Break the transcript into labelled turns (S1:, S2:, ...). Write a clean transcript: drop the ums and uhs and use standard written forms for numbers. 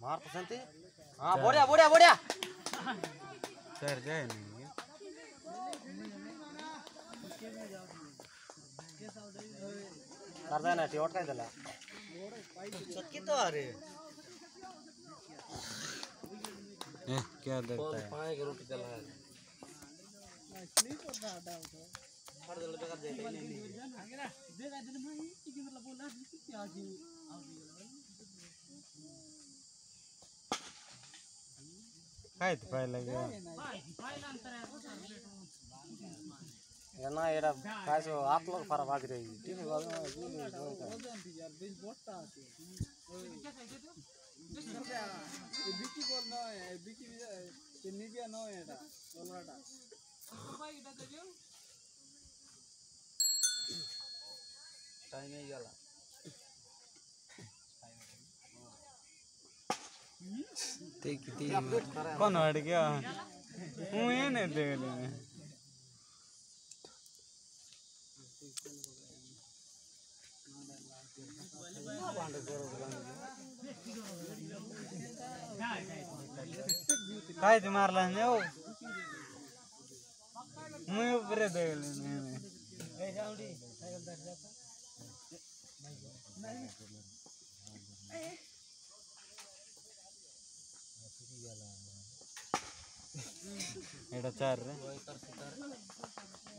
S1: मार पसंती हां बढ़िया बढ़िया बढ़िया
S2: सर जाए नहीं
S1: कर देना टी काय दिला चक्की तो आ रे
S2: क्या देखता है
S1: पाए की रोटी चला है स्लीपर दा हर दिल बेकार जाए नहीं आगे ना देखा दिन में की मतलब बोला क्या जी
S2: काय तो पहले गया
S1: ये ना ये काय सो आप लोग फरा भाग रही ठीक है यार बीच बोटता आती ये बिकी बोल ना है बिकी ये निबिया ना है एटा बोलराटा टाइम ही गला
S2: देखती कौन हट गया हूँ ये नहीं देख लेने काय ते मारला ने ओ मुझे ऊपर देख लेने एटा चार रे